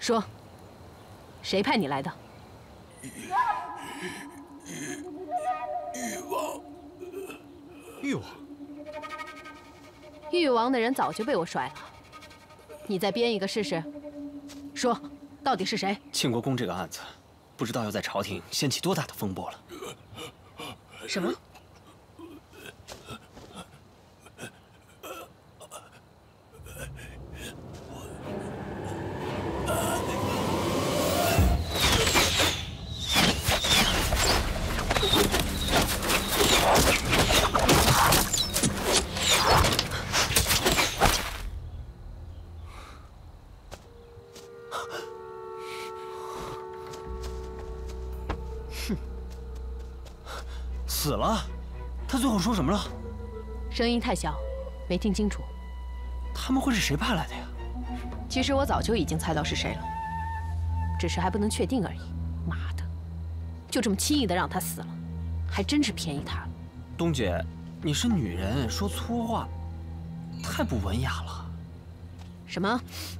说，谁派你来的？ 誉王。誉王。 誉王的人早就被我甩了，你再编一个试试。说，到底是谁？ 庆国公这个案子，不知道要在朝廷掀起多大的风波了。 什么？ 死了？他最后说什么了？ 声音太小，没听清楚。 他们会是谁派来的呀？ 其实我早就已经猜到是谁了，只是还不能确定而已。妈的，就这么轻易的让他死了，还真是便宜他了。 冬姐，你是女人，说粗话，太不文雅了。 什么？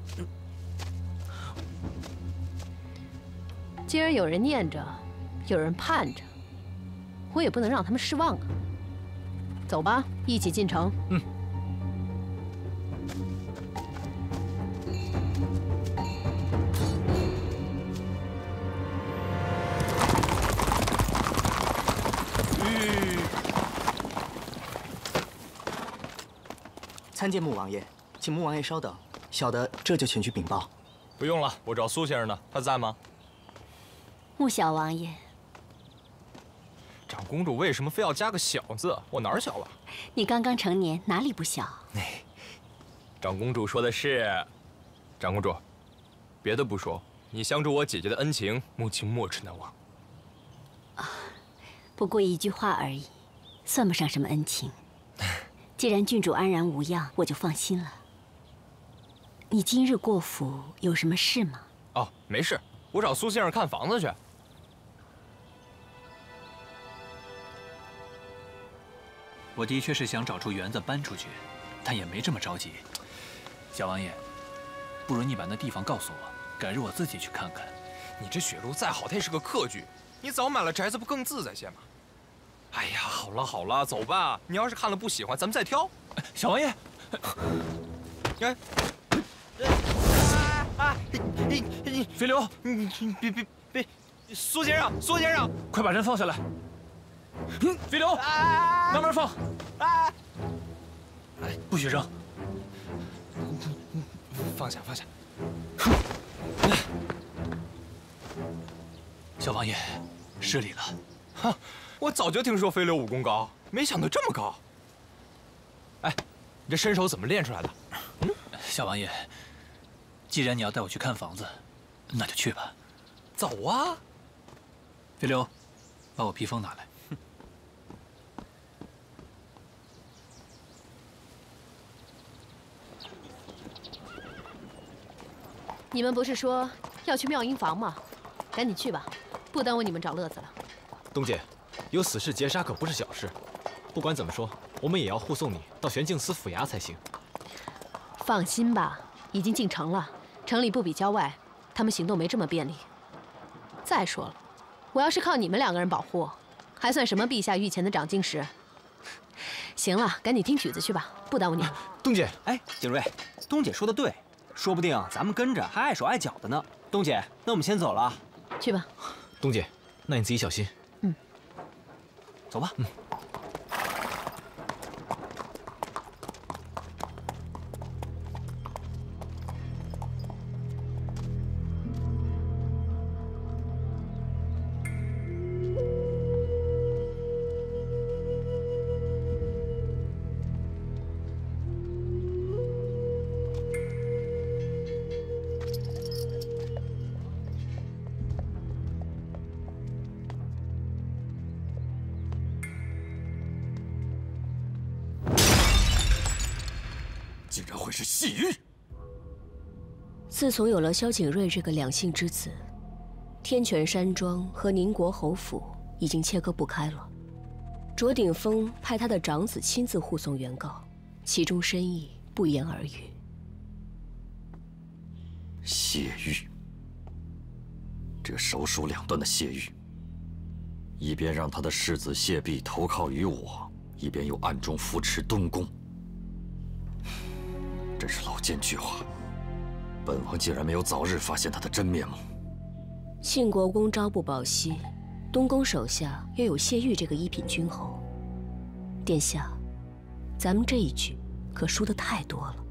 既然有人念着，有人盼着。 我也不能让他们失望啊！走吧，一起进城。 嗯。 参见穆王爷，请穆王爷稍等，小的这就前去禀报。 不用了，我找苏先生呢，他在吗？ 穆小王爷。 长公主为什么非要加个小字？我哪儿小了？ 你刚刚成年，哪里不小？ 长公主说的是，长公主，别的不说，你相助我姐姐的恩情，母亲没齿难忘。 啊，不过一句话而已，算不上什么恩情。既然郡主安然无恙，我就放心了。你今日过府有什么事吗？ 哦，没事，我找苏先生看房子去。 我的确是想找处园子搬出去，但也没这么着急。小王爷，不如你把那地方告诉我，改日我自己去看看。 你这雪路再好，它也是个客居，你早买了宅子不更自在些吗？哎呀，好了好了，走吧。你要是看了不喜欢，咱们再挑。 小王爷， 哎， 飞流， 你别，苏先生，苏先生， 快把人放下来。 飞流，慢慢放，不许扔。 放下，放下。 小王爷，失礼了。 哈，我早就听说飞流武功高，没想到这么高。哎，你这身手怎么练出来的？ 小王爷，既然你要带我去看房子，那就去吧。 走啊！ 飞流，把我披风拿来。 你们不是说要去妙音房吗？赶紧去吧，不耽误你们找乐子了。 冬姐，有死士劫杀可不是小事，不管怎么说，我们也要护送你到玄镜司府衙才行。 放心吧，已经进城了，城里不比郊外，他们行动没这么便利。再说了，我要是靠你们2个人保护，还算什么陛下御前的长进士？行了，赶紧听曲子去吧，不耽误你。 冬姐， 哎，景睿，冬姐说的对。 说不定咱们跟着还碍手碍脚的呢。冬姐，那我们先走了， 去吧。 冬姐，那你自己小心。 嗯， 走吧。 嗯。 竟然会是细玉！ 自从有了萧景睿这个两姓之子，天泉山庄和宁国侯府已经切割不开了。卓鼎峰派他的长子亲自护送原告，其中深意不言而喻。 谢玉， 这手鼠两端的谢玉，一边让他的世子谢弼投靠于我，一边又暗中扶持东宫，真是老奸巨猾。本王竟然没有早日发现他的真面目。 庆国公朝不保夕，东宫手下又有谢玉这个一品君侯，殿下，咱们这一局可输得太多了。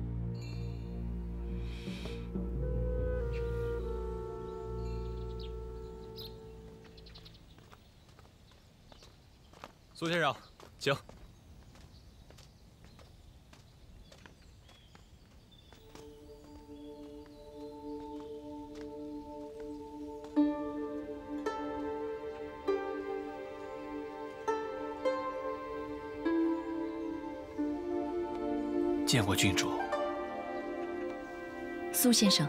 苏先生，请。 见过郡主。 苏先生，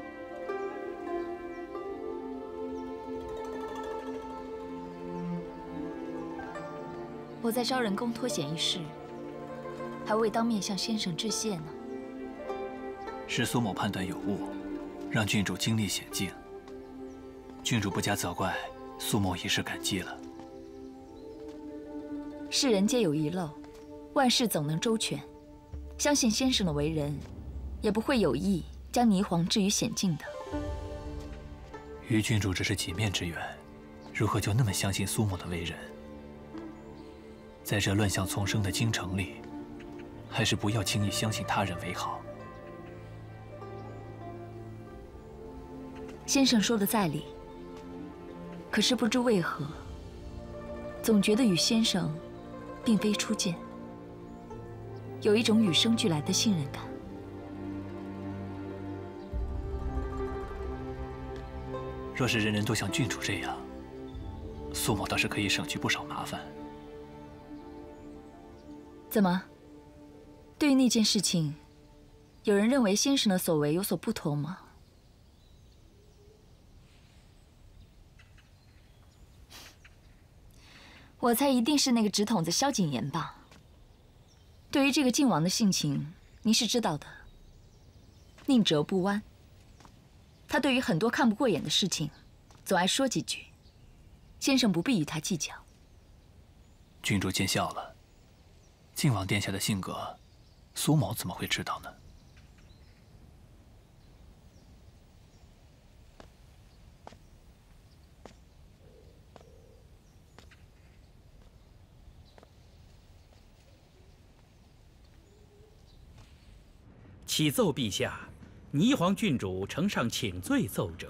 我在昭仁宫脱险一事，还未当面向先生致谢呢。 是苏某判断有误，让郡主经历险境。郡主不加责怪，苏某已是感激了。 世人皆有遗漏，万事总能周全。相信先生的为人，也不会有意将霓凰置于险境的。 与郡主只是几面之缘，如何就那么相信苏某的为人？在这乱象丛生的京城里，还是不要轻易相信他人为好。 先生说的在理，可是不知为何，总觉得与先生并非初见。有一种与生俱来的信任感。 若是人人都像郡主这样，苏某倒是可以省去不少麻烦。 怎么？对于那件事情，有人认为先生的所为有所不妥吗？我猜一定是那个直筒子萧景琰吧。对于这个靖王的性情，您是知道的，宁折不弯。他对于很多看不过眼的事情，总爱说几句。先生不必与他计较。 郡主见笑了。靖王殿下的性格，苏某怎么会知道呢？ 启奏陛下，霓凰郡主呈上请罪奏折。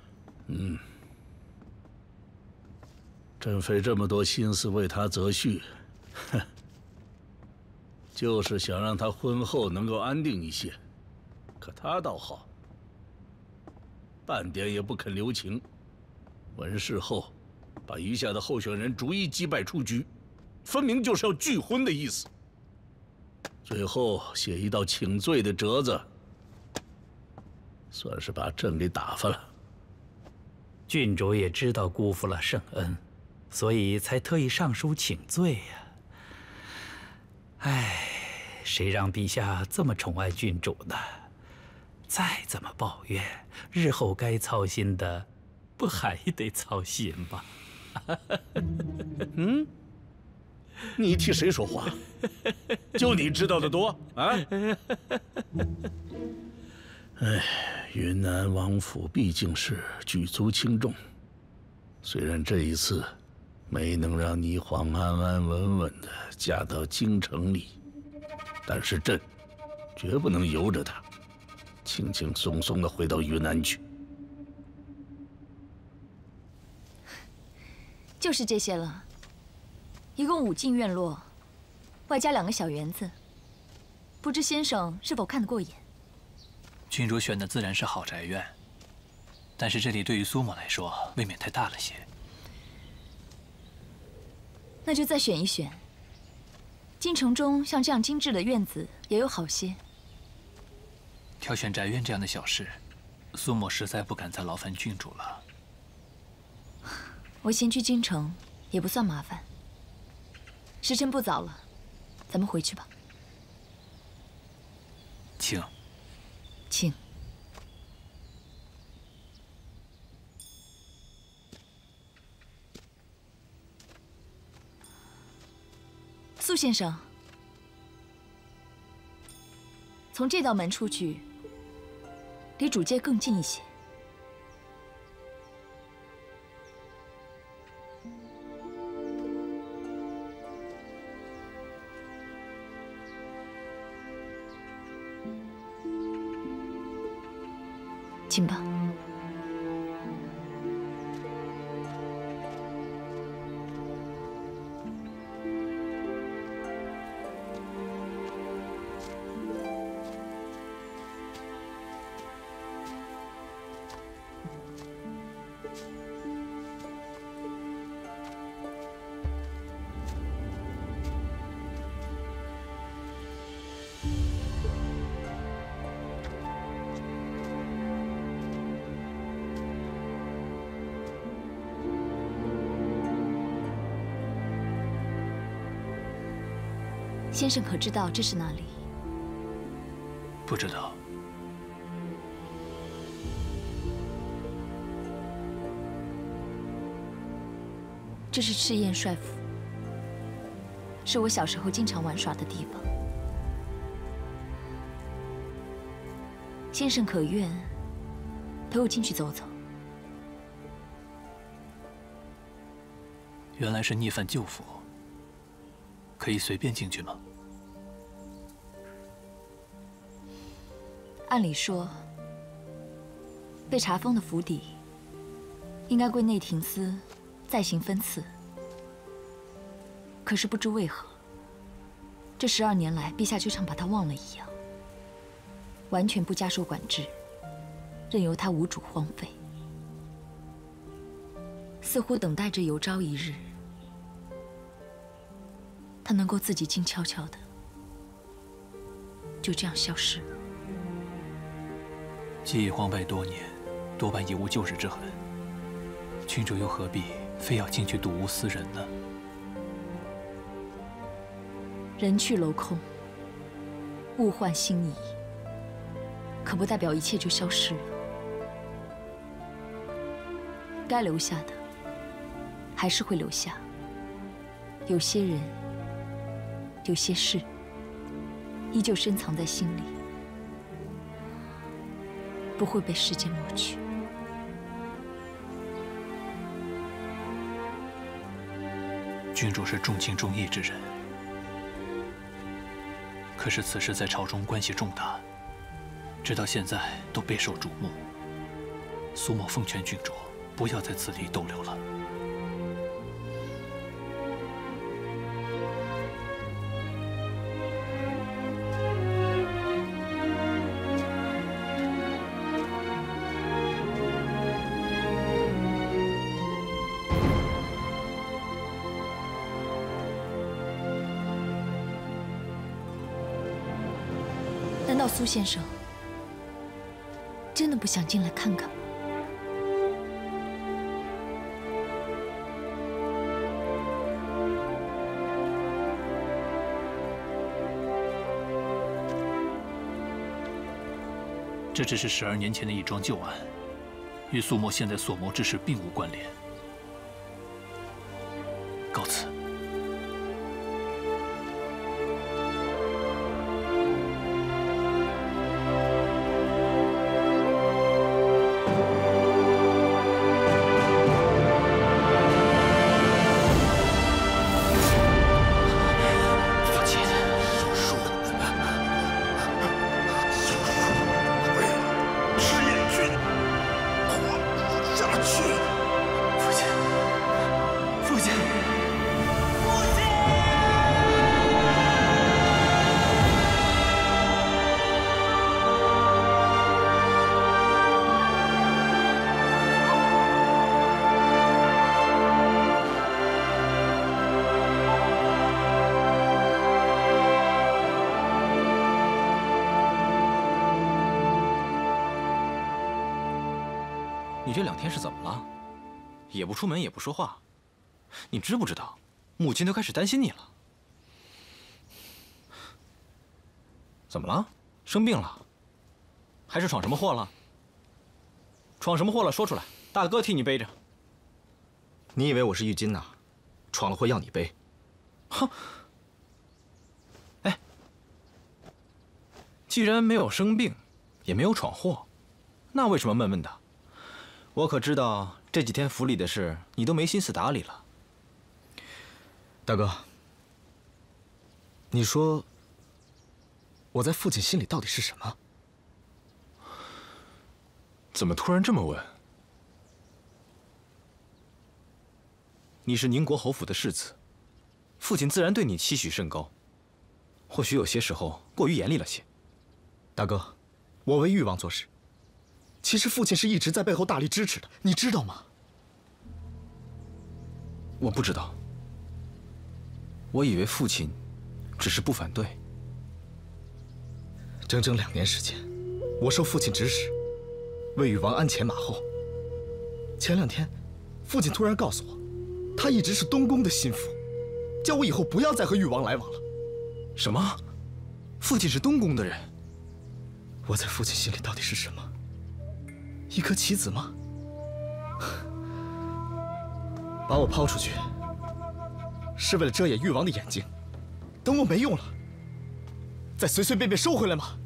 朕费这么多心思为他择婿，哼，就是想让他婚后能够安定一些。可他倒好，半点也不肯留情。完事后，把余下的候选人逐一击败出局，分明就是要拒婚的意思。最后写一道请罪的折子，算是把朕给打发了。 郡主也知道辜负了圣恩，所以才特意上书请罪呀。唉，谁让陛下这么宠爱郡主呢？再怎么抱怨，日后该操心的，不还得操心吗？ 嗯，你替谁说话？就你知道的多啊！哎，云南王府毕竟是举足轻重，虽然这一次没能让霓凰安安稳稳的嫁到京城里，但是朕绝不能由着她轻轻松松的回到云南去。 就是这些了，一共5进院落，外加2个小园子，不知先生是否看得过眼？ 郡主选的自然是好宅院，但是这里对于苏某来说未免太大了些。 那就再选一选。京城中像这样精致的院子也有好些。 挑选宅院这样的小事，苏某实在不敢再劳烦郡主了。 我先去京城也不算麻烦。时辰不早了，咱们回去吧。 请。 请。 先生，从这道门出去，离主街更近一些。请吧。先生可知道这是哪里？ 不知道。 这是赤焰帅府，是我小时候经常玩耍的地方。先生可愿陪我进去走走？ 原来是逆犯旧府，可以随便进去吗？ 按理说，被查封的府邸应该归内廷司再行分赐。可是不知为何，这12年来，陛下就像把它忘了一样，完全不加收管制，任由它无主荒废，似乎等待着有朝一日，它能够自己静悄悄的就这样消失了。 既已荒败多年，多半已无旧日之痕。郡主又何必非要进去睹物思人呢？ 人去楼空，物换星移，可不代表一切就消失了。该留下的还是会留下。有些人，有些事，依旧深藏在心里，不会被时间抹去。 郡主是重情重义之人，可是此事在朝中关系重大，直到现在都备受瞩目。苏某奉劝郡主不要在此地逗留了。 难道苏先生真的不想进来看看吗？ 这只是12年前的一桩旧案，与苏某现在所谋之事并无关联。告辞。 你这2天是怎么了？也不出门，也不说话。你知不知道，母亲都开始担心你了。怎么了？生病了？还是闯什么祸了？闯什么祸了？说出来，大哥替你背着。 你以为我是玉金呐？闯了祸要你背？ 哼！ 既然没有生病，也没有闯祸，那为什么闷闷的？我可知道这几天府里的事，你都没心思打理了。 大哥，你说我在父亲心里到底是什么？ 怎么突然这么问？你是宁国侯府的世子，父亲自然对你期许甚高，或许有些时候过于严厉了些。 大哥，我为誉王做事，其实父亲是一直在背后大力支持的，你知道吗？ 我不知道，我以为父亲只是不反对。 整整2年时间，我受父亲指使，为誉王鞍前马后。前2天，父亲突然告诉我，他一直是东宫的心腹，叫我以后不要再和誉王来往了。 什么？父亲是东宫的人？ 我在父亲心里到底是什么？一颗棋子吗？把我抛出去，是为了遮掩誉王的眼睛，等我没用了，再随随便便收回来吗？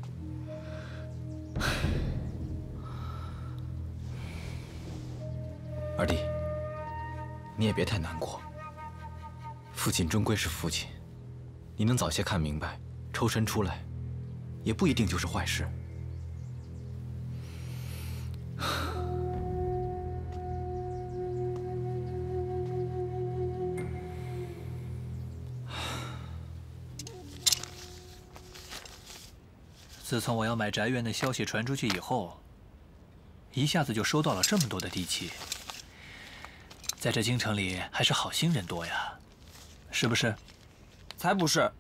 二弟，你也别太难过。父亲终归是父亲，你能早些看明白，抽身出来，也不一定就是坏事。 自从我要买宅院的消息传出去以后，一下子就收到了这么多的地契。在这京城里，还是好心人多呀，是不是？ 才不是！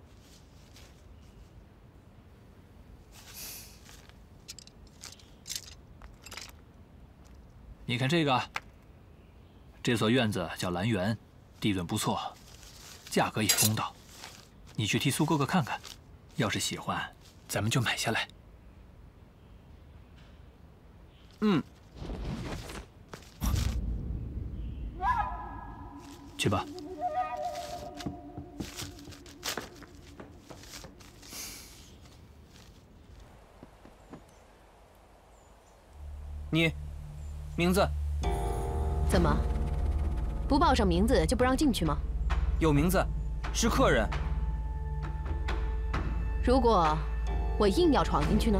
你看这个，这所院子叫兰园，地段不错，价格也公道。你去替苏哥哥看看，要是喜欢，咱们就买下来。 嗯。 去吧。 你，名字？ 怎么，不报上名字就不让进去吗？ 有名字，是客人。 如果我硬要闯进去呢？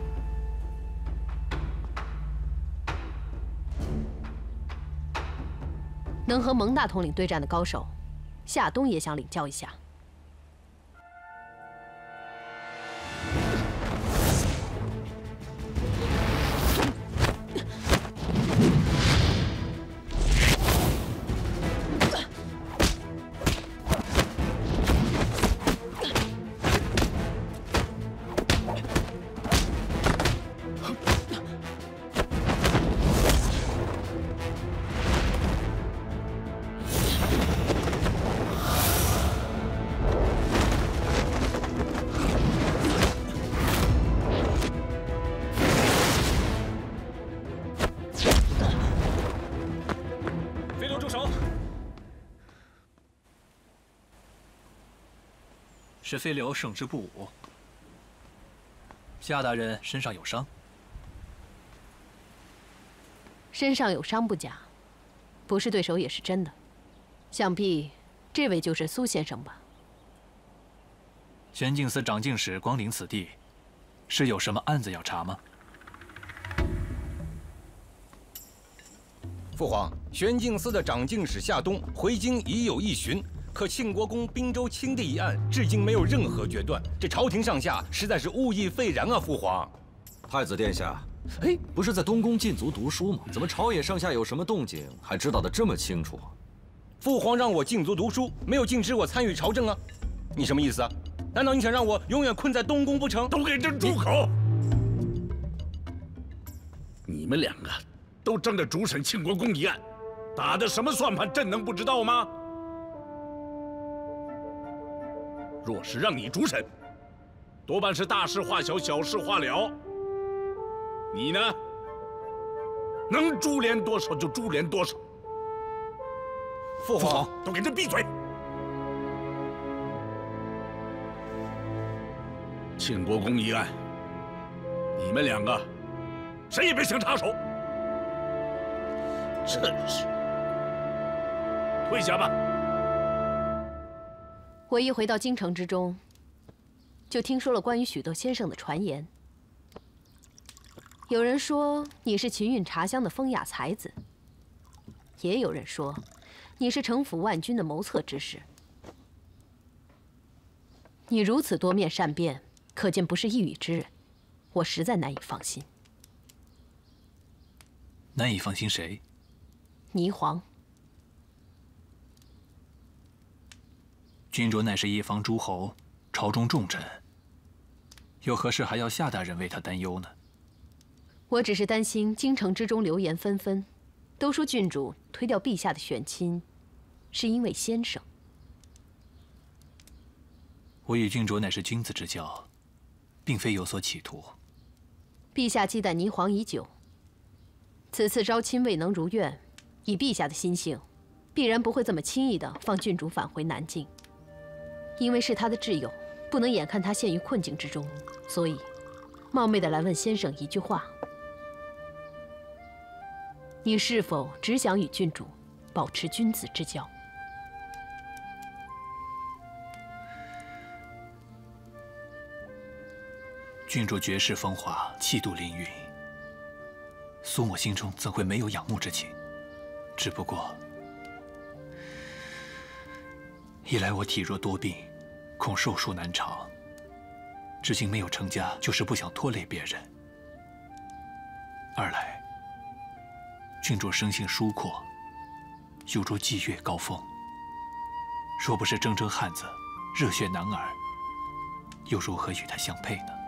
能和蒙大统领对战的高手，夏冬也想领教一下。 是飞流胜之不武。夏大人身上有伤， 身上有伤不假，不是对手也是真的。想必这位就是苏先生吧？ 玄镜司长进使光临此地，是有什么案子要查吗？ 父皇，玄镜司的长进使夏冬回京已有一旬。 可庆国公滨州倾地一案，至今没有任何决断，这朝廷上下实在是物议沸然啊！父皇， 太子殿下，哎，不是在东宫禁足读书吗？怎么朝野上下有什么动静，还知道得这么清楚？ 父皇让我禁足读书，没有禁止我参与朝政啊！你什么意思啊？难道你想让我永远困在东宫不成？ 都给朕住口！你们2个都争着主审庆国公一案，打的什么算盘？朕能不知道吗？ 若是让你主审，多半是大事化小，小事化了。你呢，能株连多少就株连多少。 父皇， 都给朕闭嘴！庆国公一案， 你们两个，谁也别想插手。真是，退下吧。 我一回到京城之中，就听说了关于许多先生的传言。有人说你是秦韵茶香的风雅才子，也有人说你是城府万钧的谋策之士。你如此多面善变，可见不是一语之人，我实在难以放心。 难以放心谁？ 霓凰。 君卓乃是一方诸侯，朝中重臣，有何事还要夏大人为他担忧呢？ 我只是担心京城之中流言纷纷，都说郡主推掉陛下的选亲，是因为先生。 我与君卓乃是君子之交，并非有所企图。 陛下忌惮霓凰已久，此次招亲未能如愿，以陛下的心性，必然不会这么轻易的放郡主返回南境。因为是他的挚友，不能眼看他陷于困境之中，所以冒昧的来问先生一句话：你是否只想与郡主保持君子之交？ 郡主绝世风华，气度凌云，苏某心中怎会没有仰慕之情？只不过，一来我体弱多病，恐寿数难长，至今没有成家，就是不想拖累别人；二来，郡主生性疏阔，犹如霁月高峰，若不是铮铮汉子，热血男儿，又如何与他相配呢？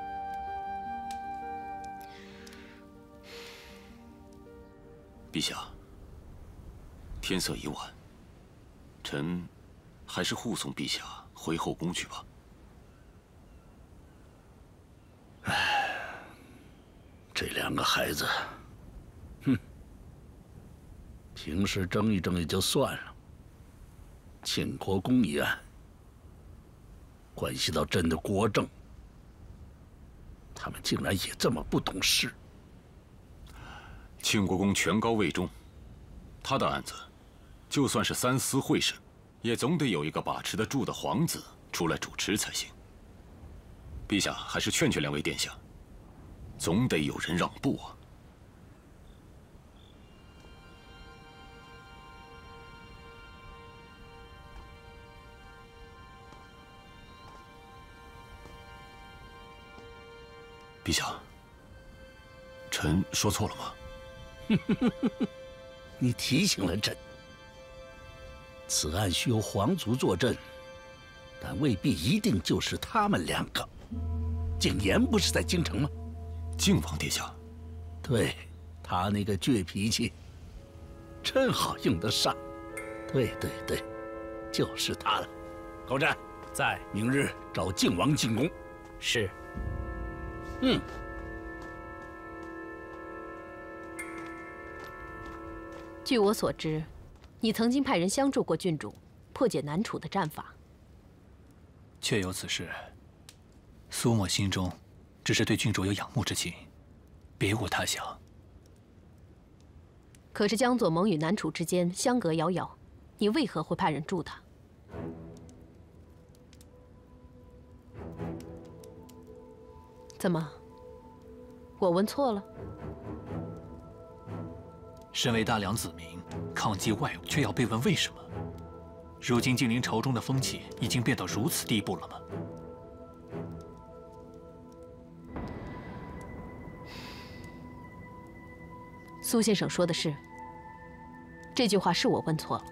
陛下，天色已晚，臣还是护送陛下回后宫去吧。 这两个孩子，哼，平时争一争也就算了，庆国公一案关系到朕的国政，他们竟然也这么不懂事。 庆国公权高位重，他的案子，就算是三司会审，也总得有一个把持得住的皇子出来主持才行。陛下还是劝劝两位殿下，总得有人让步啊。陛下，臣说错了吗？ 你提醒了朕，此案需由皇族坐镇，但未必一定就是他们两个。景琰不是在京城吗？ 靖王殿下， 对，他那个倔脾气，正好用得上。对，就是他了。高湛在， 明日找靖王进宫。 是。 据我所知，你曾经派人相助过郡主，破解南楚的战法。 确有此事。苏某心中只是对郡主有仰慕之情，别无他想。 可是江左盟与南楚之间相隔遥遥，你为何会派人助他？怎么？我问错了？ 身为大梁子民，抗击外侮，却要被问为什么？如今近邻朝中的风气已经变到如此地步了吗？ 苏先生说的是，这句话是我问错了。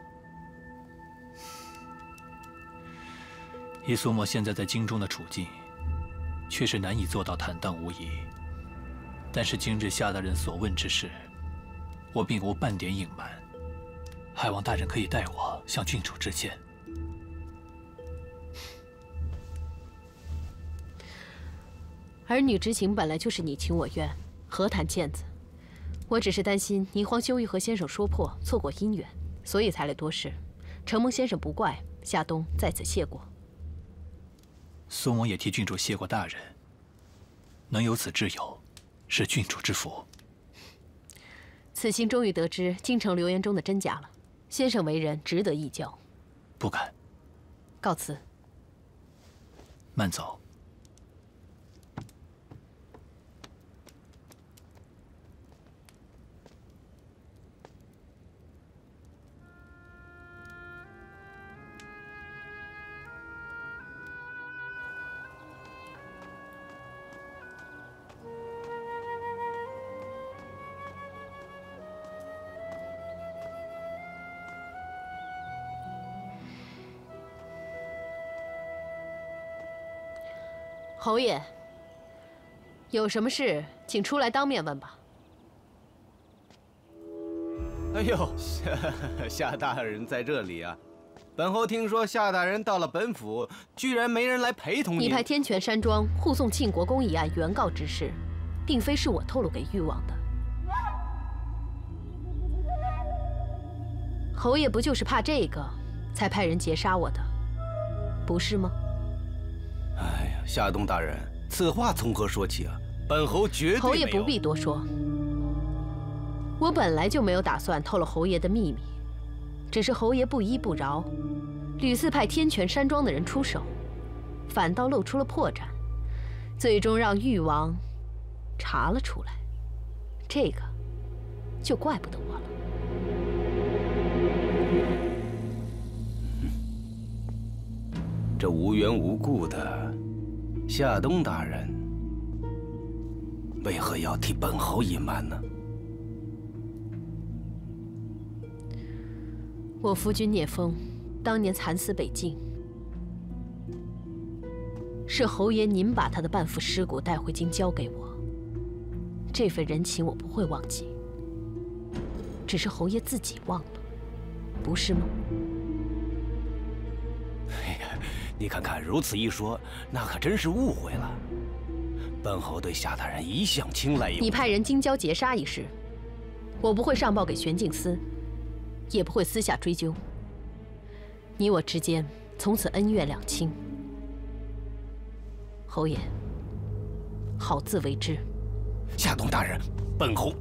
以苏沫现在在京中的处境，确实难以做到坦荡无疑。但是今日夏大人所问之事，我并无半点隐瞒，还望大人可以代我向郡主致歉。 儿女之情本来就是你情我愿，何谈歉字？我只是担心霓凰羞于和先生说破，错过姻缘，所以才来多事。承蒙先生不怪，夏冬在此谢过。 苏某也替郡主谢过大人，能有此挚友， 是郡主之福。 此行终于得知京城流言中的真假了。先生为人值得一教。 不敢。 告辞。 慢走。 侯爷，有什么事请出来当面问吧。 哎呦，夏大人在这里啊！本侯听说夏大人到了本府，居然没人来陪同您。 你派天泉山庄护送庆国公一案原告之事，并非是我透露给誉王的。侯爷不就是怕这个，才派人劫杀我的，不是吗？ 哎呀，夏东大人，此话从何说起啊？本侯绝对没有。 侯爷不必多说，我本来就没有打算透露侯爷的秘密，只是侯爷不依不饶，屡次派天泉山庄的人出手，反倒露出了破绽，最终让誉王查了出来，这个就怪不得我了。 这无缘无故的，夏东大人为何要替本侯隐瞒呢？ 我夫君聂风当年惨死北境，是侯爷您把他的半副尸骨带回京交给我，这份人情我不会忘记。只是侯爷自己忘了，不是吗？ 你看看，如此一说，那可真是误会了。本侯对夏大人一向青睐有。 你派人京郊劫杀一事，我不会上报给玄镜司，也不会私下追究。你我之间从此恩怨两清。侯爷，好自为之。 夏东大人，本侯。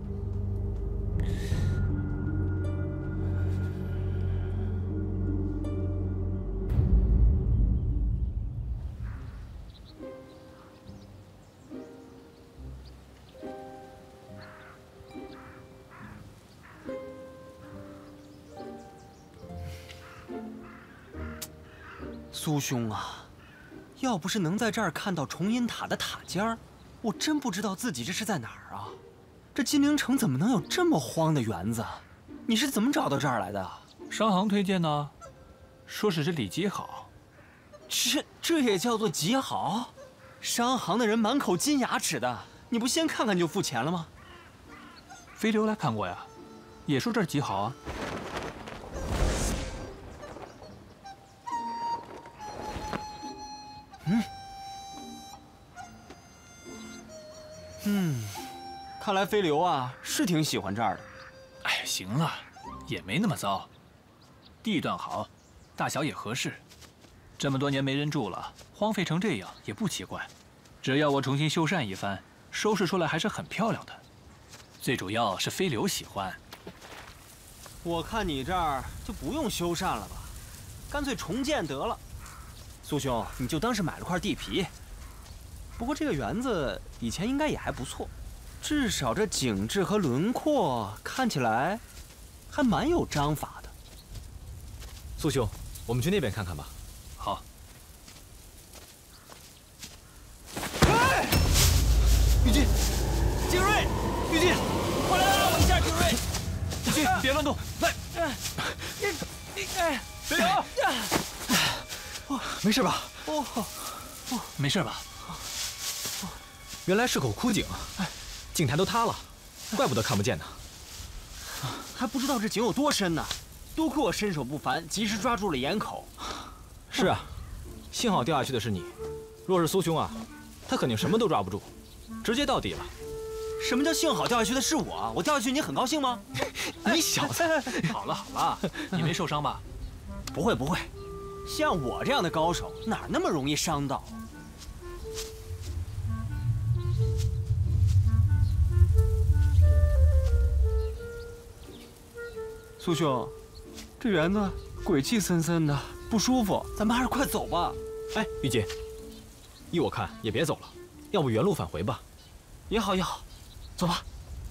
苏兄啊，要不是能在这儿看到重阴塔的塔尖儿，我真不知道自己这是在哪儿啊！这金陵城怎么能有这么荒的园子？你是怎么找到这儿来的？ 商行推荐呢，说是这里极好。 这也叫做极好？商行的人满口金牙齿的，你不先看看就付钱了吗？ 飞流来看过呀，也说这儿极好啊。 看来飞流啊是挺喜欢这儿的。 哎，行了，也没那么糟，地段好，大小也合适。这么多年没人住了，荒废成这样也不奇怪。只要我重新修缮一番，收拾出来还是很漂亮的。最主要是飞流喜欢。 我看你这儿就不用修缮了吧，干脆重建得了。苏兄，你就当是买了块地皮。不过这个园子以前应该也还不错。 至少这景致和轮廓看起来还蛮有章法的。 苏兄，我们去那边看看吧。 好。 哎，玉君，景睿，玉君，快来拉我一下，景睿。 玉君，别乱动，来。 飞流， 没事吧？ 没事吧？ 原来是口枯井啊！井台都塌了，怪不得看不见呢。 还不知道这井有多深呢，多亏我身手不凡，及时抓住了眼口。 是啊，幸好掉下去的是你，若是苏兄啊，他肯定什么都抓不住，直接到底了。 什么叫幸好掉下去的是我？我掉下去你很高兴吗？ 你小子！ 好了好了，你没受伤吧？ 不会不会，像我这样的高手哪那么容易伤到？ 苏兄，这园子鬼气森森的，不舒服，咱们还是快走吧。 哎，玉洁，依我看也别走了，要不原路返回吧。 也好也好，走吧。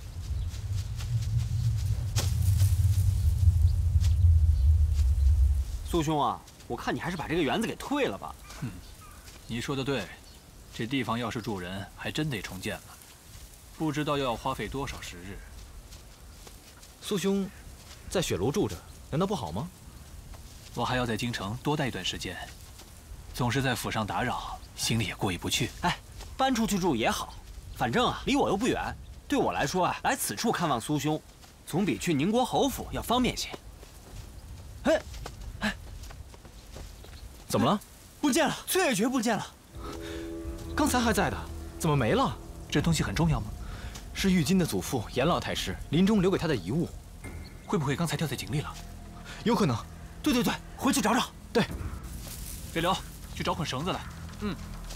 苏兄啊，我看你还是把这个园子给退了吧。 你说的对，这地方要是住人，还真得重建了，不知道又要花费多少时日。 苏兄，在雪庐住着，难道不好吗？ 我还要在京城多待一段时间，总是在府上打扰，心里也过意不去。 哎，搬出去住也好，反正啊，离我又不远。对我来说啊，来此处看望苏兄，总比去宁国侯府要方便些。哎，哎， 怎么了？ 不见了，翠月诀不见了。 刚才还在的，怎么没了？ 这东西很重要吗？ 是玉京的祖父严老太师临终留给他的遗物。 会不会刚才掉在井里了？ 有可能。 对对对，回去找找。 对， 别留，去找捆绳子来。 嗯。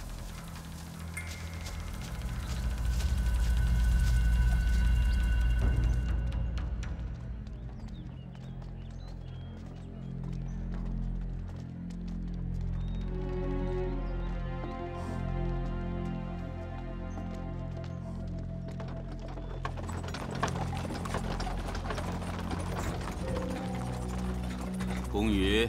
宫羽，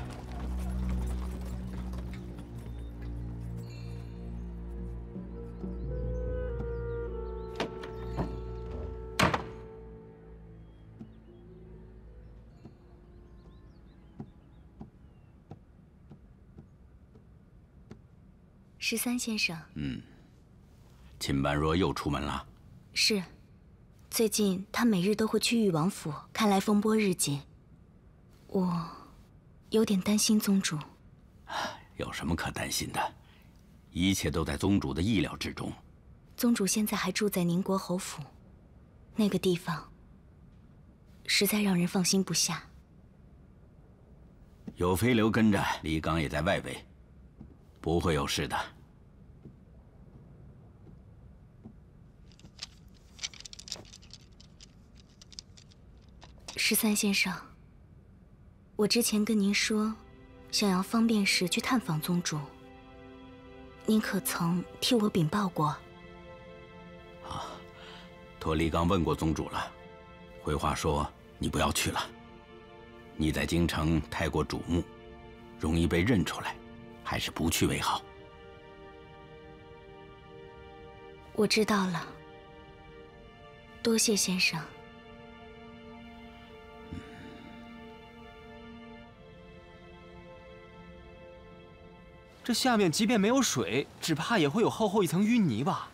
13先生。 秦般若又出门了。 是，最近他每日都会去誉王府，看来风波日紧。我有点担心宗主。 有什么可担心的？一切都在宗主的意料之中。 宗主现在还住在宁国侯府，那个地方实在让人放心不下。 有飞流跟着，李刚也在外围，不会有事的。 13先生，我之前跟您说，想要方便时去探访宗主，您可曾替我禀报过？ 托李刚问过宗主了，回话说你不要去了，你在京城太过瞩目，容易被认出来，还是不去为好。 我知道了，多谢先生。 这下面即便没有水，只怕也会有厚厚一层淤泥吧？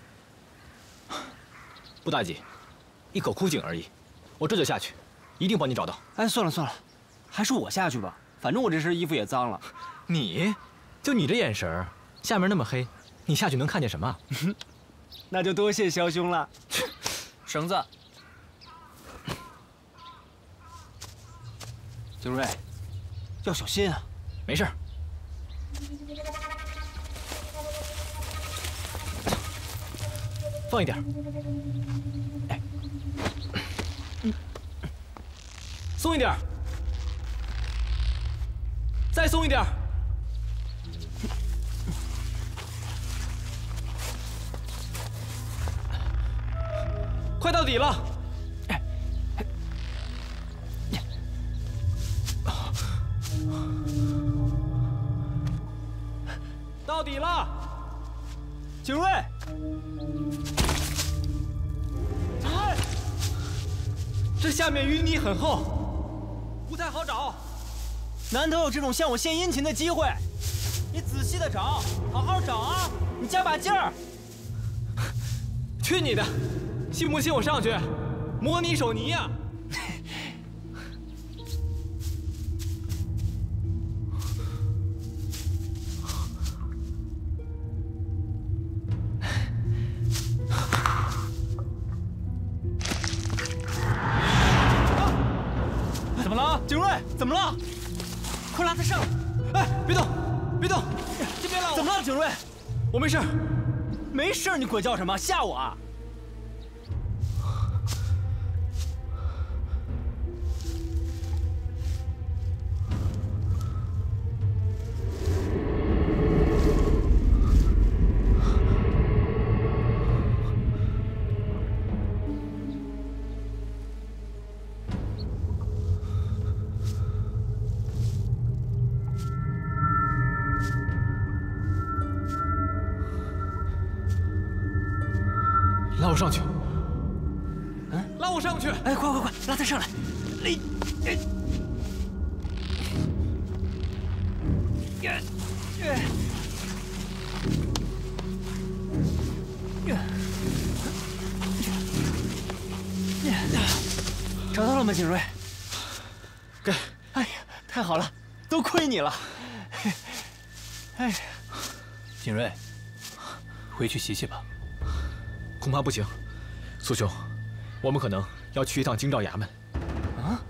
不大急，一口枯井而已，我这就下去，一定帮你找到。 哎，算了算了，还是我下去吧，反正我这身衣服也脏了。 你，就你这眼神儿，下面那么黑，你下去能看见什么？ 那就多谢萧兄了。 绳子。 景睿，要小心啊。 没事。放一点。哎，松一点，再松一点。快到底了。到底了，景睿。景睿，这下面淤泥很厚，不太好找。 难得有这种向我献殷勤的机会，你仔细的找，好好找啊！你加把劲儿。 去你的！信不信我上去模拟手泥呀？ 怎么了，景睿？怎么了？快拉他上！ 哎，别动，别动！ 先别拉我！怎么了，景睿？ 我没事。 没事，你鬼叫什么？吓我啊！ 上去。 拉我上去！ 哎，快，拉他上来！找到了吗，景睿？ 给。 哎呀，太好了，都亏你了。哎， 景睿，回去洗洗吧。 恐怕不行，苏兄，我们可能要去一趟京兆衙门。 啊！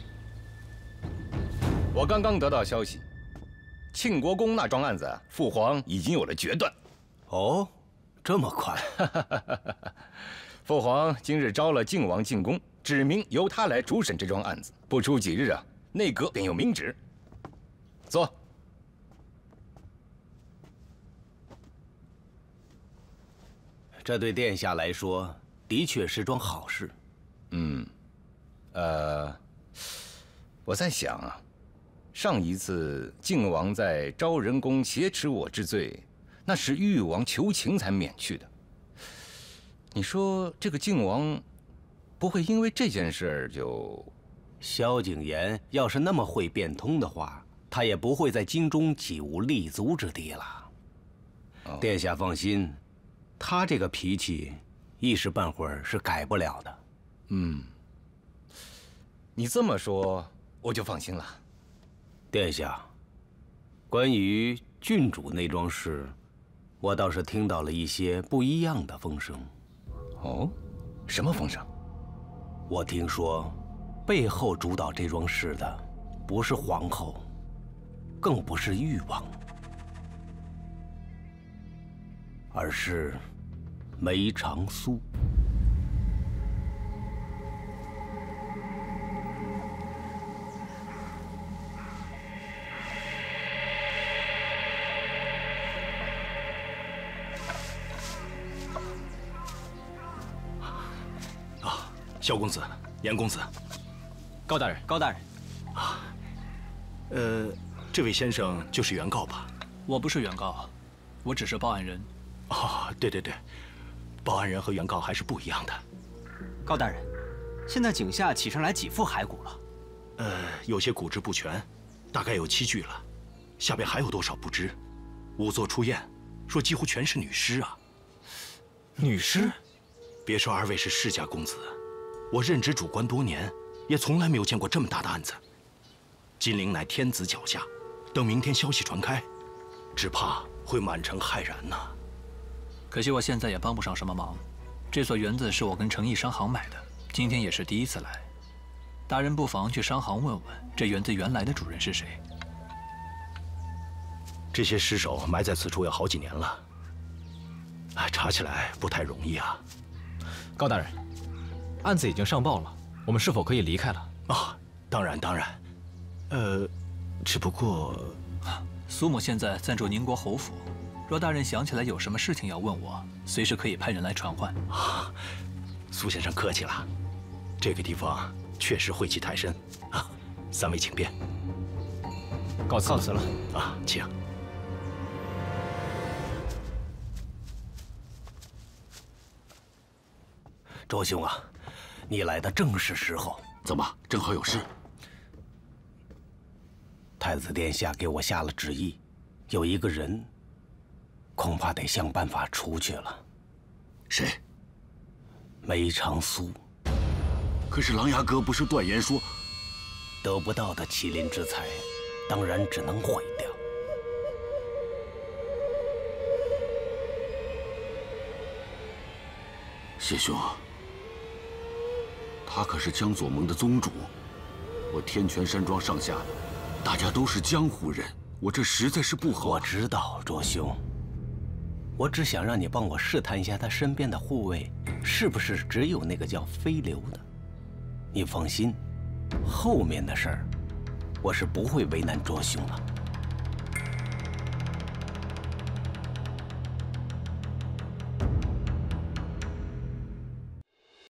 我刚刚得到消息，庆国公那桩案子，父皇已经有了决断。 哦，这么快？ 父皇今日召了靖王进宫，指明由他来主审这桩案子。不出几日啊，内阁便有明旨。坐。 这对殿下来说，的确是桩好事。 我在想啊，上一次靖王在昭仁宫挟持我之罪，那是誉王求情才免去的。你说这个靖王，不会因为这件事就…… 萧景琰要是那么会变通的话，他也不会在京中几无立足之地了。殿下放心。他这个脾气，一时半会儿是改不了的。 你这么说，我就放心了。 殿下，关于郡主那桩事，我倒是听到了一些不一样的风声。 哦，什么风声？ 我听说，背后主导这桩事的，不是皇后，更不是誉王，而是梅长苏。 啊，萧公子、严公子，高大人， 高大人， 啊，这位先生就是原告吧？ 我不是原告，我只是报案人。 哦，对，报案人和原告还是不一样的。 高大人，现在井下起上来几副骸骨了？ 有些骨质不全，大概有7具了，下边还有多少不知。仵作出验，说几乎全是女尸啊。 女尸？ 别说2位是世家公子，我任职主官多年，也从来没有见过这么大的案子。金陵乃天子脚下，等明天消息传开，只怕会满城骇然呐。 可惜我现在也帮不上什么忙。这所园子是我跟诚毅商行买的，今天也是第一次来。大人不妨去商行问问，这园子原来的主人是谁。 这些尸首埋在此处有好几年了，查起来不太容易啊。 高大人，案子已经上报了，我们是否可以离开了？ 啊，当然。只不过， 苏母现在暂驻宁国侯府。若大人想起来有什么事情要问我，随时可以派人来传唤。 苏先生客气了，这个地方确实晦气太深啊。3位请便。 告辞了啊，请。 周兄啊，你来的正是时候。 怎么，正好有事？ 太子殿下给我下了旨意，有一个人。恐怕得想办法出去了。 谁？ 梅长苏。 可是琅琊阁不是断言说， 得不到的麒麟之才，当然只能毁掉。 谢兄，他可是江左盟的宗主，我天泉山庄上下，大家都是江湖人，我这实在是不好。 我知道，卓兄。我只想让你帮我试探一下他身边的护卫，是不是只有那个叫飞流的？你放心，后面的事儿，我是不会为难卓兄了。